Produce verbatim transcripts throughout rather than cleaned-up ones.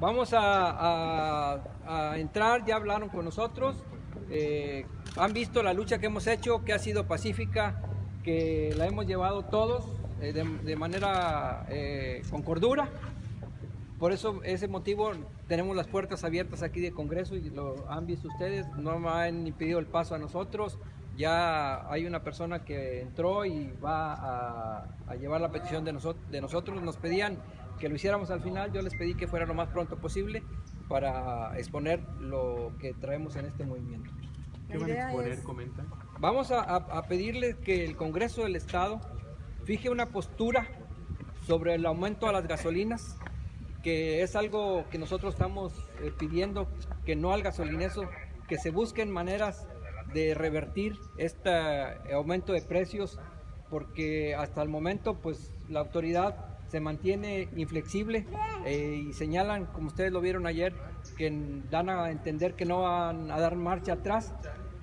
Vamos a, a, a entrar, ya hablaron con nosotros, eh, han visto la lucha que hemos hecho, que ha sido pacífica, que la hemos llevado todos eh, de, de manera eh, con cordura. Por eso, ese motivo, tenemos las puertas abiertas aquí de Congreso y lo han visto ustedes, no me han impedido el paso a nosotros. Ya hay una persona que entró y va a, a llevar la petición de, nosotros, de nosotros. Nos pedían que lo hiciéramos al final, yo les pedí que fuera lo más pronto posible para exponer lo que traemos en este movimiento. ¿Qué van a exponer? Comentan. Vamos a, a, a pedirles que el Congreso del Estado fije una postura sobre el aumento a las gasolinas, que es algo que nosotros estamos eh, pidiendo, que no al gasolinazo, que se busquen maneras de revertir este aumento de precios, porque hasta el momento pues la autoridad se mantiene inflexible eh, y señalan, como ustedes lo vieron ayer, que dan a entender que no van a dar marcha atrás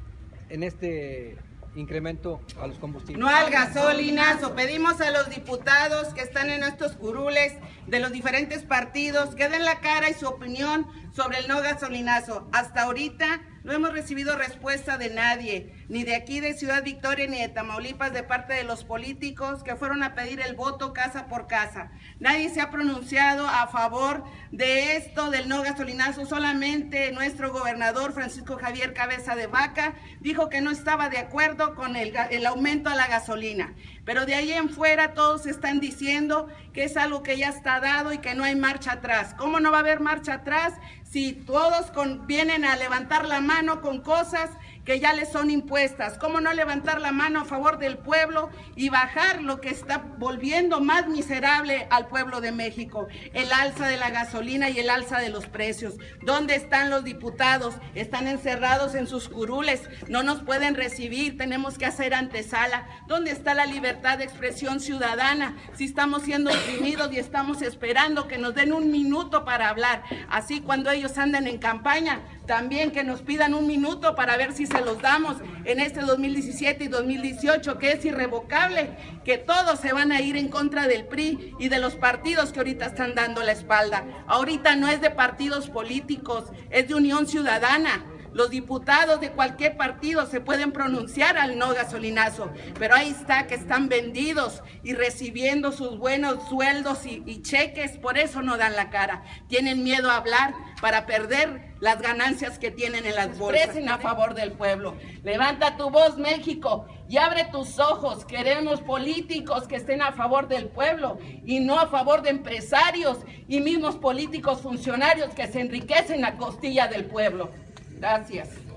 en este incremento a los combustibles. No al gasolinazo. Pedimos a los diputados que están en estos curules de los diferentes partidos que den la cara y su opinión sobre el no gasolinazo. Hasta ahorita no hemos recibido respuesta de nadie, ni de aquí de Ciudad Victoria ni de Tamaulipas, de parte de los políticos que fueron a pedir el voto casa por casa. Nadie se ha pronunciado a favor de esto del no gasolinazo. Solamente nuestro gobernador Francisco Javier Cabeza de Vaca dijo que no estaba de acuerdo con el, el aumento a la gasolina. Pero de ahí en fuera todos están diciendo que es algo que ya está dado y que no hay marcha atrás. ¿Cómo no va a haber marcha atrás si todos con, vienen a levantar la mano con cosas que ya les son impuestas? ¿Cómo no levantar la mano a favor del pueblo y bajar lo que está volviendo más miserable al pueblo de México? El alza de la gasolina y el alza de los precios. ¿Dónde están los diputados? Están encerrados en sus curules, no nos pueden recibir, tenemos que hacer antesala. ¿Dónde está la libertad de expresión ciudadana si estamos siendo oprimidos y estamos esperando que nos den un minuto para hablar? Así cuando ellos andan en campaña, también que nos pidan un minuto para ver si se los damos en este dos mil diecisiete y dos mil dieciocho, que es irrevocable, que todos se van a ir en contra del P R I y de los partidos que ahorita están dando la espalda. Ahorita no es de partidos políticos, es de Unión Ciudadana. Los diputados de cualquier partido se pueden pronunciar al no gasolinazo, pero ahí está que están vendidos y recibiendo sus buenos sueldos y, y cheques, por eso no dan la cara. Tienen miedo a hablar para perder las ganancias que tienen en las bolsas. Expresen a favor del pueblo. Levanta tu voz, México, y abre tus ojos. Queremos políticos que estén a favor del pueblo y no a favor de empresarios y mismos políticos funcionarios que se enriquecen a costilla del pueblo. Gracias.